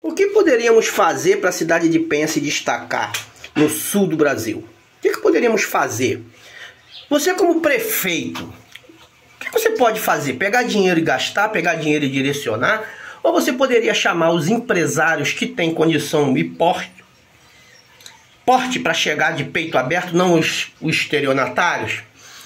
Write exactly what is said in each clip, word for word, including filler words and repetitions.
O que poderíamos fazer para a cidade de Penha se destacar no sul do Brasil? O que, que poderíamos fazer? Você como prefeito, o que, que você pode fazer? Pegar dinheiro e gastar, pegar dinheiro e direcionar? Ou você poderia chamar os empresários que têm condição e porte, porte para chegar de peito aberto, não os, os estelionatários,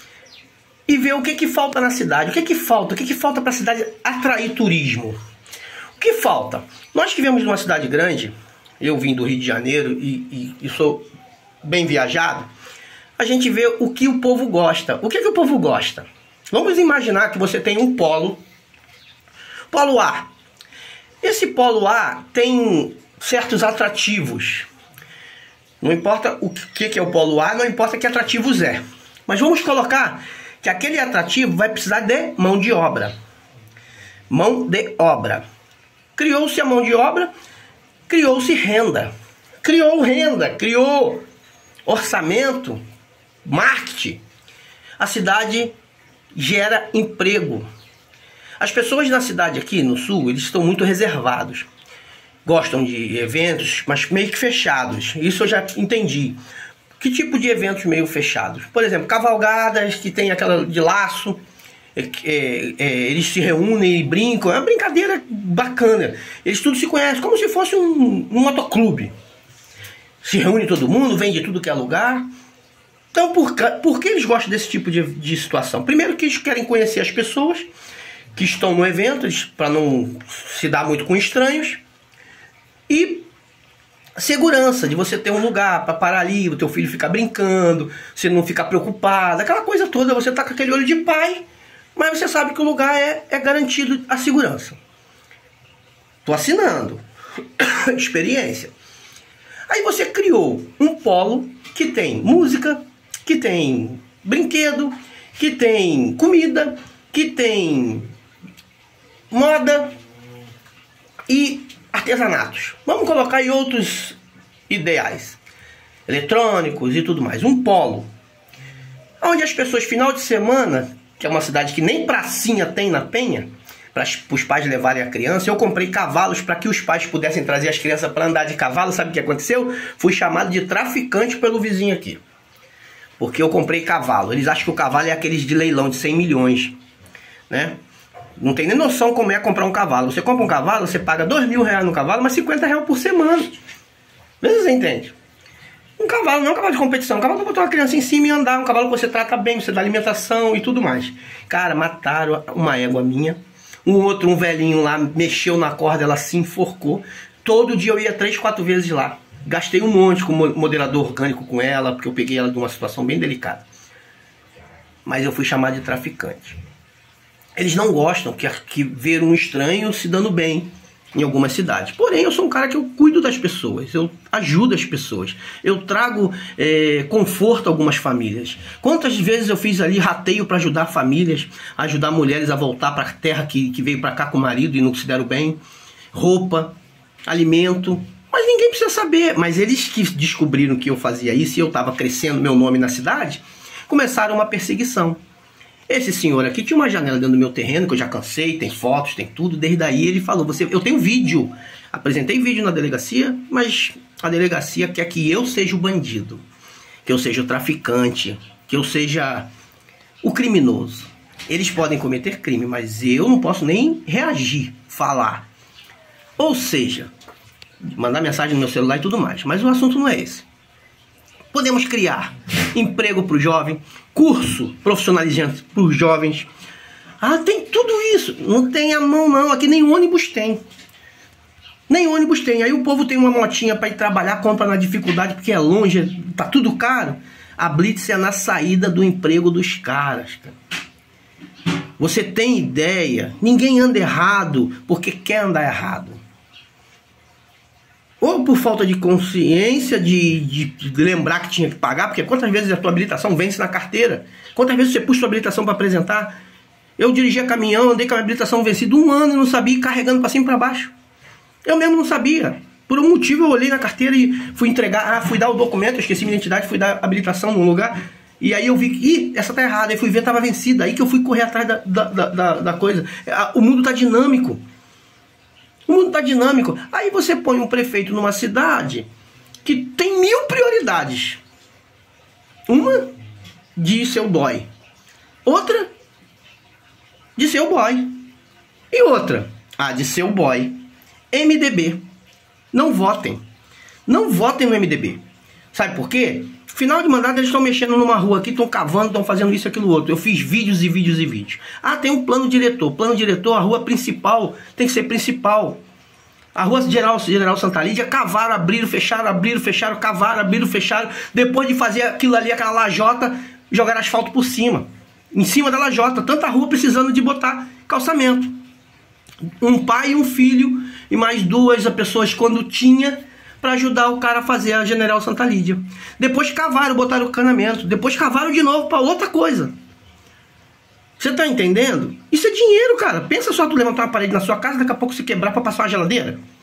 e ver o que, que falta na cidade? O que, que falta? O que, que falta para a cidade atrair turismo? O que falta? Nós que viemos de uma cidade grande, eu vim do Rio de Janeiro e, e, e sou bem viajado, a gente vê o que o povo gosta. O que, que o povo gosta? Vamos imaginar que você tem um polo, polo A. Esse polo A tem certos atrativos. Não importa o que, que é o polo A, não importa que atrativos é. Mas vamos colocar que aquele atrativo vai precisar de mão de obra. Mão de obra. Criou-se a mão de obra, criou-se renda. Criou renda, criou orçamento, marketing. A cidade gera emprego. As pessoas na cidade aqui no sul, eles estão muito reservados. Gostam de eventos, mas meio que fechados. Isso eu já entendi. Que tipo de eventos meio fechados? Por exemplo, cavalgadas que tem aquela de laço. É, é, é, eles se reúnem e brincam. É uma brincadeira bacana. Eles tudo se conhecem, como se fosse um, um motoclube. Se reúne todo mundo, vem de tudo que é lugar. Então, por, por que eles gostam desse tipo de, de situação? Primeiro que eles querem conhecer as pessoas que estão no evento, para não se dar muito com estranhos. E segurança, de você ter um lugar para parar ali, o teu filho ficar brincando, você não ficar preocupado, aquela coisa toda, você tá com aquele olho de pai, mas você sabe que o lugar é, é garantido a segurança. Tô assinando. Experiência. Aí você criou um polo que tem música, que tem brinquedo, que tem comida, que tem moda e artesanatos. Vamos colocar aí outros ideais, eletrônicos e tudo mais. Um polo onde as pessoas, final de semana, que é uma cidade que nem pracinha tem na Penha, para os pais levarem a criança. Eu comprei cavalos para que os pais pudessem trazer as crianças para andar de cavalo. Sabe o que aconteceu? Fui chamado de traficante pelo vizinho aqui, porque eu comprei cavalo. Eles acham que o cavalo é aqueles de leilão de cem milhões, né? Não tem nem noção como é comprar um cavalo. Você compra um cavalo, você paga dois mil reais no cavalo, mas cinquenta reais por semana. Vê se você entende. Um cavalo não é um cavalo de competição. Um cavalo para botar uma criança em cima e andar. Um cavalo que você trata bem, você dá alimentação e tudo mais. Cara, mataram uma égua minha. Um outro, um velhinho lá, mexeu na corda, ela se enforcou. Todo dia eu ia três, quatro vezes lá. Gastei um monte com moderador orgânico com ela, porque eu peguei ela de uma situação bem delicada. Mas eu fui chamado de traficante. Eles não gostam que, que ver um estranho se dando bem em algumas cidades. Porém, eu sou um cara que eu cuido das pessoas, eu ajudo as pessoas, eu trago é, conforto a algumas famílias. Quantas vezes eu fiz ali rateio para ajudar famílias, ajudar mulheres a voltar para a terra que, que veio para cá com o marido e não se deram bem, roupa, alimento, mas ninguém precisa saber. Mas eles que descobriram que eu fazia isso e eu estava crescendo meu nome na cidade, começaram uma perseguição. Esse senhor aqui tinha uma janela dentro do meu terreno, que eu já cansei, tem fotos, tem tudo. Desde aí ele falou, você, eu tenho vídeo, apresentei vídeo na delegacia, mas a delegacia quer que eu seja o bandido, que eu seja o traficante, que eu seja o criminoso. Eles podem cometer crime, mas eu não posso nem reagir, falar. Ou seja, mandar mensagem no meu celular e tudo mais. Mas o assunto não é esse. Podemos criar emprego para o jovem, curso profissionalizante para os jovens. Ah, tem tudo isso. Não tem a mão não, aqui nem ônibus tem. Nem ônibus tem. Aí o povo tem uma motinha para ir trabalhar, compra na dificuldade porque é longe, tá tudo caro. A blitz é na saída do emprego dos caras, cara. Você tem ideia? Ninguém anda errado porque quer andar errado. Ou por falta de consciência, de, de, de lembrar que tinha que pagar, porque quantas vezes a tua habilitação vence na carteira? Quantas vezes você puxa a tua habilitação para apresentar? Eu dirigia caminhão, andei com a minha habilitação vencida um ano e não sabia, ir carregando para cima e para baixo. Eu mesmo não sabia. Por um motivo eu olhei na carteira e fui entregar, ah, fui dar o documento, eu esqueci minha identidade, fui dar a habilitação num lugar, e aí eu vi que, ih, essa tá errada, aí fui ver, tava vencida, aí que eu fui correr atrás da, da, da, da coisa. O mundo tá dinâmico. O mundo tá dinâmico. Aí você põe um prefeito numa cidade que tem mil prioridades. Uma de ser o boy. Outra de ser o boy. E outra, a de ser o boy. M D B. Não votem. Não votem no M D B. Sabe por quê? Final de mandato eles estão mexendo numa rua aqui, estão cavando, estão fazendo isso, aquilo, outro. Eu fiz vídeos e vídeos e vídeos. Ah, tem um plano diretor. Plano diretor, a rua principal tem que ser principal. A rua General, General Santa Lídia, cavaram, abriram, fecharam, abriram, fecharam, cavaram, abriram, fecharam. Depois de fazer aquilo ali, aquela lajota, jogaram asfalto por cima. Em cima da lajota. Tanta rua precisando de botar calçamento. Um pai e um filho e mais duas pessoas quando tinha para ajudar o cara a fazer a General Santa Lídia. Depois cavaram, botaram o canamento. Depois cavaram de novo para outra coisa. Você tá entendendo? Isso é dinheiro, cara. Pensa só tu levantar uma parede na sua casa, daqui a pouco se quebrar para passar uma geladeira.